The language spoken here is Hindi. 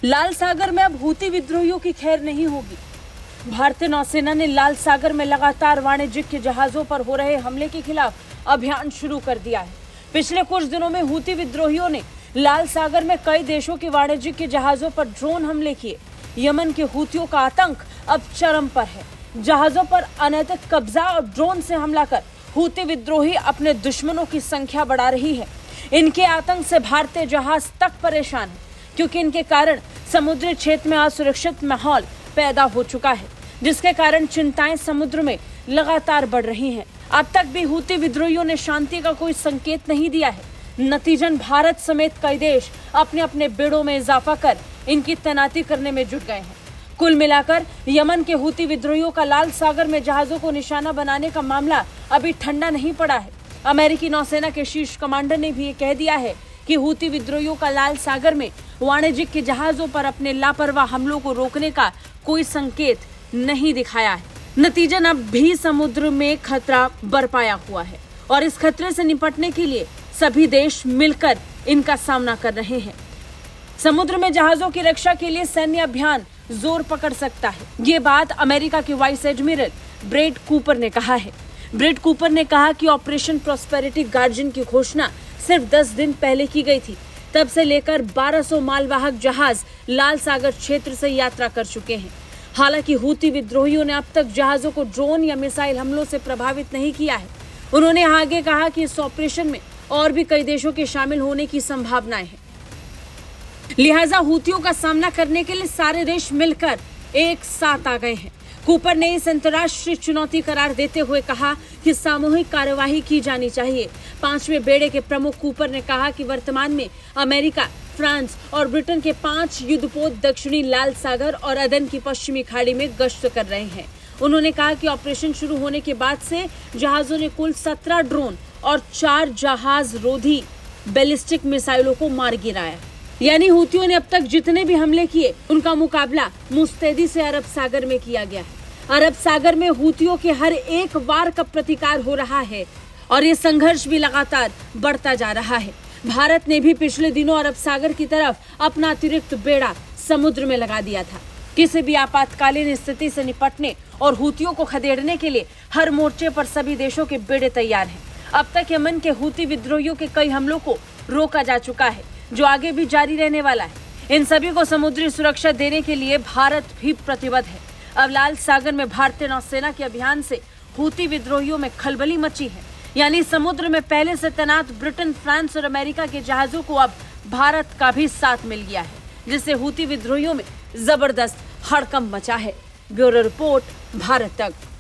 लाल सागर में अब हूती विद्रोहियों की खैर नहीं होगी। भारतीय नौसेना ने लाल सागर में लगातार वाणिज्यिक जहाजों पर हो रहे हमले के खिलाफ अभियान शुरू कर दिया है। पिछले कुछ दिनों में हूती विद्रोहियों ने लाल सागर में कई देशों के वाणिज्यिक जहाजों पर ड्रोन हमले किए। यमन के हूतियों का आतंक अब चरम पर है। जहाजों पर अनैतिक कब्जा और ड्रोन से हमला कर हूती विद्रोही अपने दुश्मनों की संख्या बढ़ा रही है। इनके आतंक से भारतीय जहाज तक परेशान है, क्योंकि इनके कारण समुद्री क्षेत्र में असुरक्षित माहौल पैदा हो चुका है, जिसके कारण चिंताएं समुद्र में लगातार बढ़ रही हैं। अब तक भी हूती विद्रोहियों ने शांति का कोई संकेत नहीं दिया है। नतीजन भारत समेत कई देश अपने अपने बेड़ों में इजाफा कर इनकी तैनाती करने में जुट गए हैं। कुल मिलाकर यमन के हूती विद्रोहियों का लाल सागर में जहाजों को निशाना बनाने का मामला अभी ठंडा नहीं पड़ा है। अमेरिकी नौसेना के शीर्ष कमांडर ने भी ये कह दिया है कि हूती विद्रोहियों का लाल सागर में वाणिज्यिक के जहाजों पर अपने लापरवाह हमलों को रोकने का कोई संकेत नहीं दिखाया है। नतीजन अब भी समुद्र में खतरा बरपाया हुआ है और इस खतरे से निपटने के लिए सभी देश मिलकर इनका सामना कर रहे हैं। समुद्र में जहाजों की रक्षा के लिए सैन्य अभियान जोर पकड़ सकता है। ये बात अमेरिका के वाइस एडमिरल ब्रैड कूपर ने कहा है। ब्रैड कूपर ने कहा कि ऑपरेशन प्रॉस्पेरिटी गार्जियन की घोषणा सिर्फ 10 दिन पहले की गई थी। तब से लेकर 1200 मालवाहक जहाज लाल सागर क्षेत्र से यात्रा कर चुके हैं। हालांकि हूती विद्रोहियों ने अब तक जहाजों को ड्रोन या मिसाइल हमलों से प्रभावित नहीं किया है। उन्होंने आगे कहा कि इस ऑपरेशन में और भी कई देशों के शामिल होने की संभावनाएं हैं। लिहाजा हूतियों का सामना करने के लिए सारे देश मिलकर एक साथ आ गए हैं। कूपर ने इस अंतर्राष्ट्रीय चुनौती करार देते हुए कहा कि सामूहिक कार्यवाही की जानी चाहिए। 5वें बेड़े के प्रमुख कूपर ने कहा कि वर्तमान में अमेरिका, फ्रांस और ब्रिटेन के 5 युद्धपोत दक्षिणी लाल सागर और अदन की पश्चिमी खाड़ी में गश्त कर रहे हैं। उन्होंने कहा कि ऑपरेशन शुरू होने के बाद से जहाजों ने कुल 17 ड्रोन और 4 जहाज रोधी बैलिस्टिक मिसाइलों को मार गिराया। यानी हूतियों ने अब तक जितने भी हमले किए उनका मुकाबला मुस्तैदी से अरब सागर में किया गया है। अरब सागर में हूतियों के हर एक वार का प्रतिकार हो रहा है और ये संघर्ष भी लगातार बढ़ता जा रहा है। भारत ने भी पिछले दिनों अरब सागर की तरफ अपना अतिरिक्त बेड़ा समुद्र में लगा दिया था। किसी भी आपातकालीन स्थिति से निपटने और हूतियों को खदेड़ने के लिए हर मोर्चे पर सभी देशों के बेड़े तैयार हैं। अब तक यमन के हूती विद्रोहियों के कई हमलों को रोका जा चुका है, जो आगे भी जारी रहने वाला है। इन सभी को समुद्री सुरक्षा देने के लिए भारत भी प्रतिबद्ध है। अब लाल सागर में भारतीय नौसेना के अभियान से हूती विद्रोहियों में खलबली मची है। यानी समुद्र में पहले से तैनात ब्रिटेन, फ्रांस और अमेरिका के जहाजों को अब भारत का भी साथ मिल गया है, जिससे हूती विद्रोहियों में जबरदस्त हड़कंप मचा है। ब्यूरो रिपोर्ट, भारत तक।